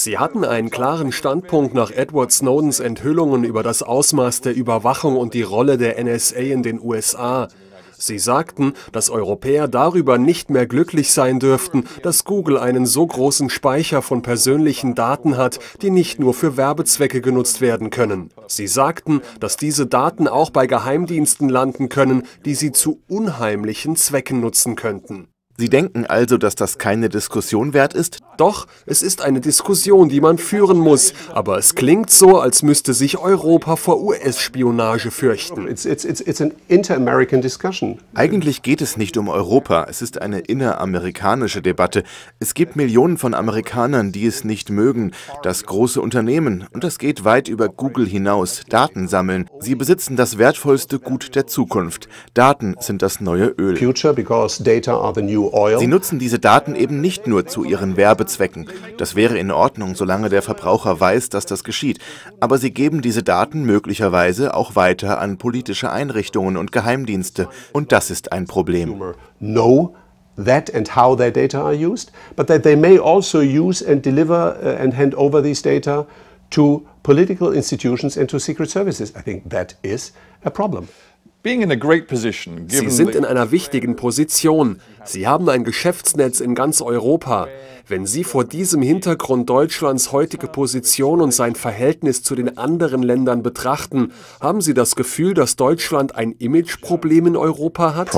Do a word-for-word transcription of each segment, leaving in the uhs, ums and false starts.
Sie hatten einen klaren Standpunkt nach Edward Snowdens Enthüllungen über das Ausmaß der Überwachung und die Rolle der N S A in den U S A. Sie sagten, dass Europäer darüber nicht mehr glücklich sein dürften, dass Google einen so großen Speicher von persönlichen Daten hat, die nicht nur für Werbezwecke genutzt werden können. Sie sagten, dass diese Daten auch bei Geheimdiensten landen können, die sie zu unheimlichen Zwecken nutzen könnten. Sie denken also, dass das keine Diskussion wert ist? Doch, es ist eine Diskussion, die man führen muss. Aber es klingt so, als müsste sich Europa vor U S-Spionage fürchten. It's, it's, it's an inter-American discussion. Eigentlich geht es nicht um Europa. Es ist eine inneramerikanische Debatte. Es gibt Millionen von Amerikanern, die es nicht mögen, dass große Unternehmen, und das geht weit über Google hinaus, Daten sammeln. Sie besitzen das wertvollste Gut der Zukunft. Daten sind das neue Öl. Future, because data are the new oil. Sie nutzen diese Daten eben nicht nur zu ihren Werbezwecken. Das wäre in Ordnung, solange der Verbraucher weiß, dass das geschieht. Aber sie geben diese Daten möglicherweise auch weiter an politische Einrichtungen und Geheimdienste. Und das ist ein Problem. Know that and how their data are used, but that they may also use and deliver uh, and hand over these data to political institutions and to secret services. I think that is a problem. Sie sind in einer wichtigen Position. Sie haben ein Geschäftsnetz in ganz Europa. Wenn Sie vor diesem Hintergrund Deutschlands heutige Position und sein Verhältnis zu den anderen Ländern betrachten, haben Sie das Gefühl, dass Deutschland ein Imageproblem in Europa hat?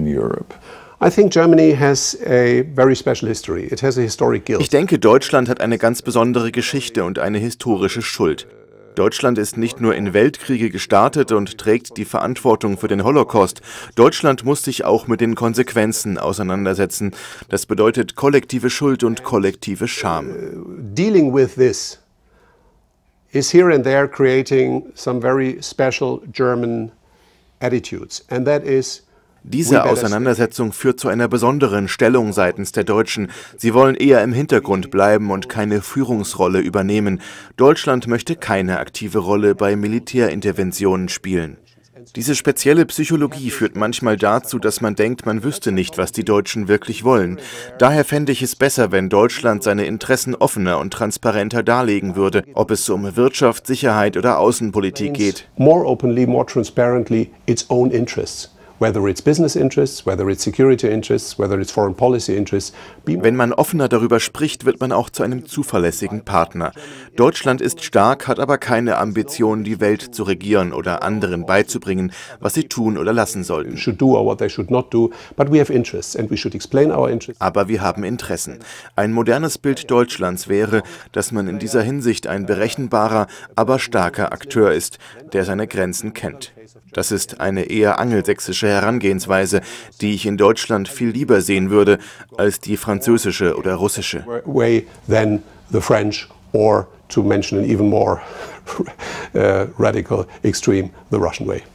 Ich denke, Deutschland hat eine ganz besondere Geschichte und eine historische Schuld. Deutschland ist nicht nur in Weltkriege gestartet und trägt die Verantwortung für den Holocaust. Deutschland muss sich auch mit den Konsequenzen auseinandersetzen. Das bedeutet kollektive Schuld und kollektive Scham. Dealing with this is here and there creating some very special German attitudes, and that is Diese Auseinandersetzung führt zu einer besonderen Stellung seitens der Deutschen. Sie wollen eher im Hintergrund bleiben und keine Führungsrolle übernehmen. Deutschland möchte keine aktive Rolle bei Militärinterventionen spielen. Diese spezielle Psychologie führt manchmal dazu, dass man denkt, man wüsste nicht, was die Deutschen wirklich wollen. Daher fände ich es besser, wenn Deutschland seine Interessen offener und transparenter darlegen würde, ob es um Wirtschaft, Sicherheit oder Außenpolitik geht. More openly, more transparently its own interests. Whether it's business interests, whether it's security interests, whether it's foreign policy interests. Wenn man offener darüber spricht, wird man auch zu einem zuverlässigen Partner. Deutschland ist stark, hat aber keine Ambition, die Welt zu regieren oder anderen beizubringen, was sie tun oder lassen sollten. Aber wir haben Interessen. Ein modernes Bild Deutschlands wäre, dass man in dieser Hinsicht ein berechenbarer, aber starker Akteur ist, der seine Grenzen kennt. Das ist eine eher angelsächsische Herangehensweise, die ich in Deutschland viel lieber sehen würde, als die französische oder russische. Way than the French, or to mention an even more uh, radical extreme, the Russian way.